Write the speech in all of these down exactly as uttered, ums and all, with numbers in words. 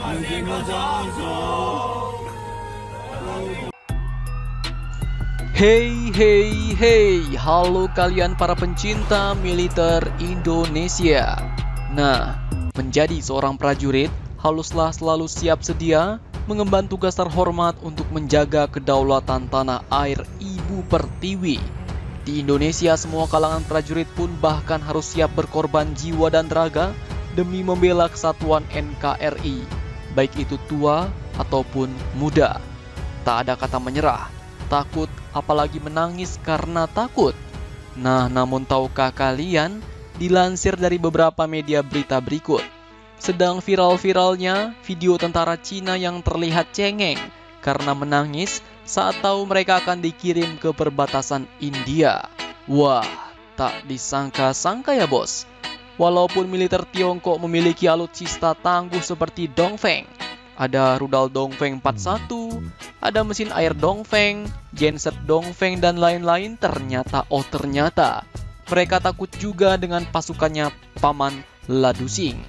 Hey hey hey, halo kalian para pencinta militer Indonesia. Nah, menjadi seorang prajurit haruslah selalu siap sedia mengemban tugas terhormat untuk menjaga kedaulatan tanah air Ibu Pertiwi. Di Indonesia, semua kalangan prajurit pun bahkan harus siap berkorban jiwa dan raga demi membela kesatuan N K R I, baik itu tua ataupun muda. Tak ada kata menyerah, takut, apalagi menangis karena takut. Nah, namun tahukah kalian, dilansir dari beberapa media berita berikut, sedang viral-viralnya video tentara Cina yang terlihat cengeng karena menangis saat tahu mereka akan dikirim ke perbatasan India. Wah, tak disangka-sangka ya bos. Walaupun militer Tiongkok memiliki alutsista tangguh seperti Dongfeng, ada rudal Dongfeng empat puluh satu, ada mesin air Dongfeng, genset Dongfeng, dan lain-lain, ternyata, oh ternyata, mereka takut juga dengan pasukannya Paman Ladusing.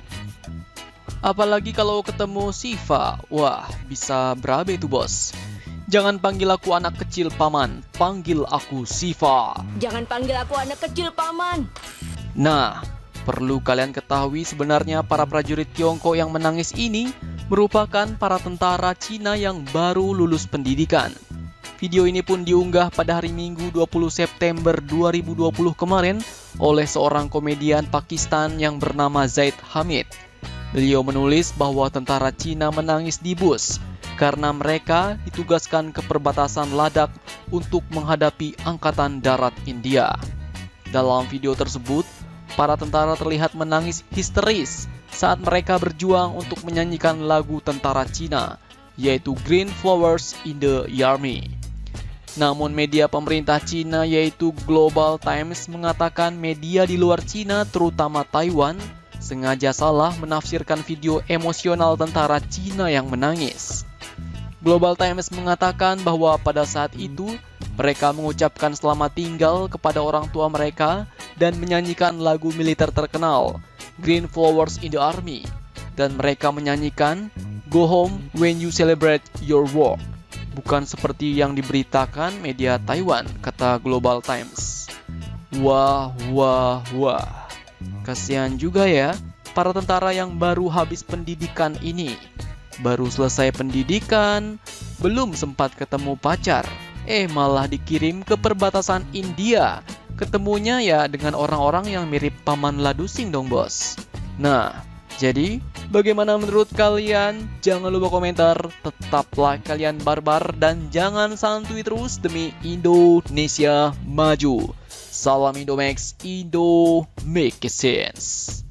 Apalagi kalau ketemu Siva, wah bisa berabe itu bos. Jangan panggil aku anak kecil paman, panggil aku Siva. Jangan panggil aku anak kecil paman. Nah, perlu kalian ketahui sebenarnya para prajurit Tiongkok yang menangis ini merupakan para tentara Cina yang baru lulus pendidikan. Video ini pun diunggah pada hari Minggu dua puluh September dua ribu dua puluh kemarin oleh seorang komedian Pakistan yang bernama Zaid Hamid. Beliau menulis bahwa tentara Cina menangis di bus karena mereka ditugaskan ke perbatasan Ladakh untuk menghadapi Angkatan Darat India. Dalam video tersebut, para tentara terlihat menangis histeris saat mereka berjuang untuk menyanyikan lagu tentara Cina, yaitu Green Flowers in the Army. Namun media pemerintah Cina yaitu Global Times mengatakan media di luar Cina, terutama Taiwan, sengaja salah menafsirkan video emosional tentara Cina yang menangis. Global Times mengatakan bahwa pada saat itu mereka mengucapkan selamat tinggal kepada orang tua mereka dan menyanyikan lagu militer terkenal Green Flowers in the Army, dan mereka menyanyikan Go Home When You Celebrate Your War. Bukan seperti yang diberitakan media Taiwan, kata Global Times. Wah, wah, wah. Kasihan juga ya para tentara yang baru habis pendidikan ini. Baru selesai pendidikan, belum sempat ketemu pacar, eh malah dikirim ke perbatasan India. Ketemunya ya dengan orang-orang yang mirip Paman Ladusing dong bos. Nah, jadi bagaimana menurut kalian? Jangan lupa komentar, tetaplah kalian barbar, dan jangan santuy terus demi Indonesia maju. Salam Indomax, Indo make sense.